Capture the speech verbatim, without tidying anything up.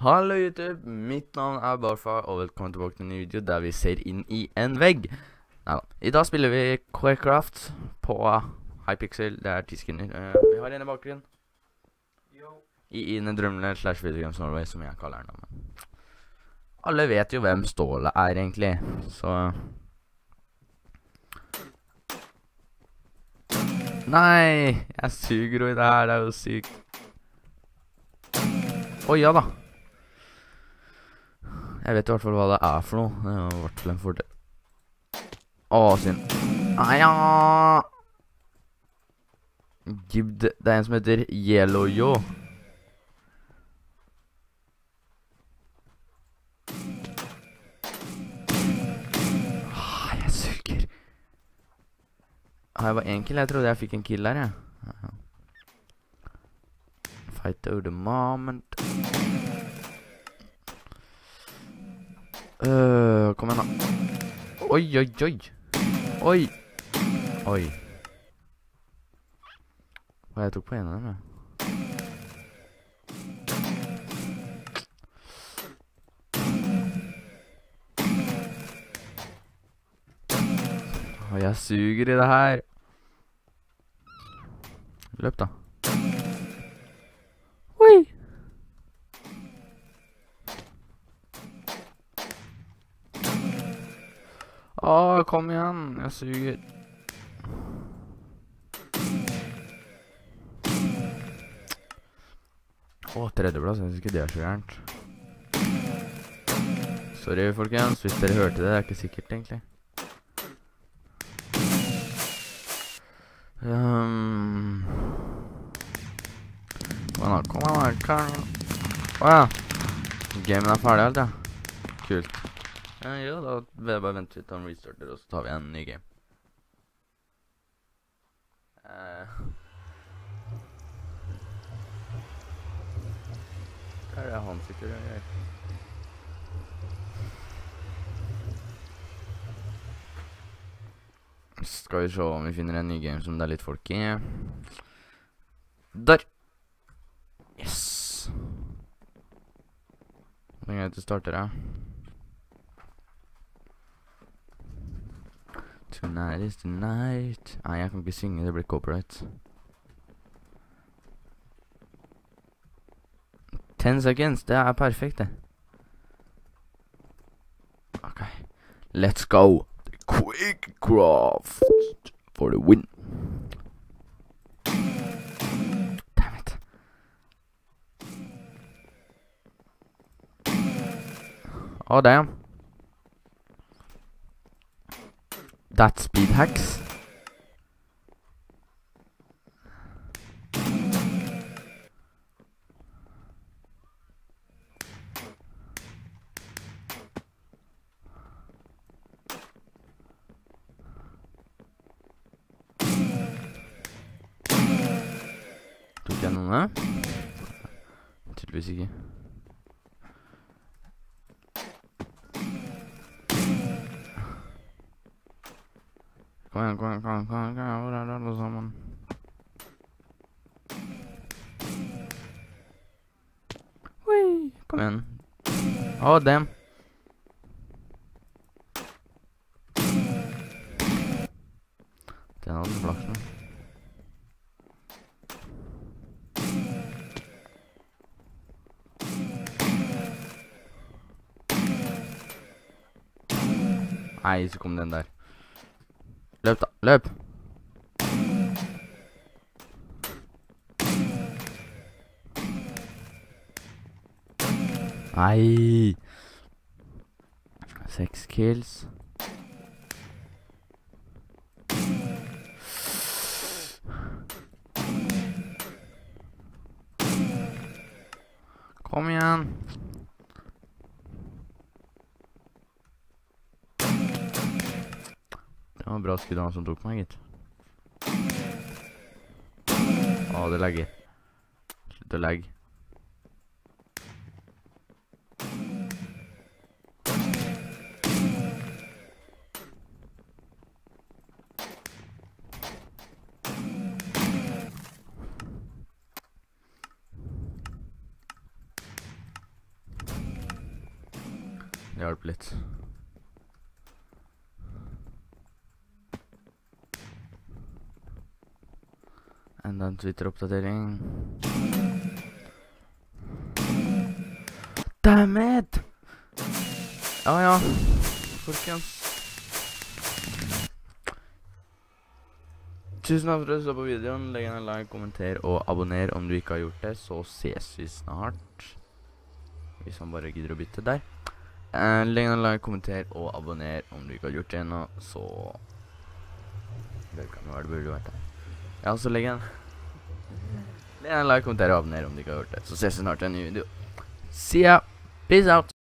Hallo YouTube, mitt navn er Barfa, og velkommen tilbake til en ny video der vi ser inn i en vegg. Neida, i dag spiller vi Quakecraft på Hypixel, det er ti skinner. Uh, vi har en i bakgrunnen. I Ine Drømmeland slash Videogames Norway, som jeg kaller den. Men alle vet jo hvem Ståle er egentlig, så... Nei, jeg suger jo i det her, det er jo sykt. Å ja da. Jeg vet i hvert fall hva det er for noe. Det har vært en fordel. Åh, synd. Ah, ja. Gibb, det er en som heter Yellowyo. Ah, jeg suger. Ah, jeg var en kill. Jeg trodde jeg fikk en kill der, jeg. Fight over the moment. Øh, kom igjen da. Oi, oi, oi. Oi. Oi. Hva jeg tok på en av dem, ja. Åh, jeg suger i det her. Løp da. Oi. Åh, kom igjen. Jeg suger. Åh, tredjeplass. Jeg synes ikke det er så gærent. Sorry, folkens. Hvis dere hørte det, det er ikke sikkert, egentlig. Um... Kom igjen da, kom igjen da. Åja. Gamen er ferdig, alt, ja. Kult. Ja, jo, da vil jeg bare vente litt til han restarter, og så tar vi en ny game. Uh. Hva er det han sitter og gjør? Skal vi se om vi finner en ny game som det er litt folk i. Der! Yes! Hvor lenge er det til starter, ja? Tonight is the night. Nei, jeg kan ikke synge, det blir copyright. Ten seconds, det er perfekt det. Ok. Let's go. The Quakecraft for the win. Damn it. Oh, damn. That speed hacks. Tok jeg noen, da? Tydeligvis ikke. Kom igjen, kom igjen, kom igjen, kom igjen, kom igjen, hvor er det alle sammen? Ui, kom igjen. Åh, damn. Den hadde flaks med. Nei, så kom den der. Løp da, løp! Nei! Seks kills. Kom igjen! Det var bra skudd han som tok meg, gitt. Åh, det legger. Slutt å legge. Det hjelper litt. Enda en Twitter-oppdatering. Damn it! Ja, ja. Folkens. Tusen takk for at du så på videoen. Legg en like, kommenter og abonner om du ikke har gjort det. Så ses vi snart. Hvis man bare gidder å bytte der. Uh, legg en like, kommenter og abonner om du ikke har gjort det ennå. Så det kan jo være det burde vært her. Ja, så legg en Legg en like, kommenter og abonner om du ikke har gjort det. Så ses vi snart i en ny video. See ya! Peace out!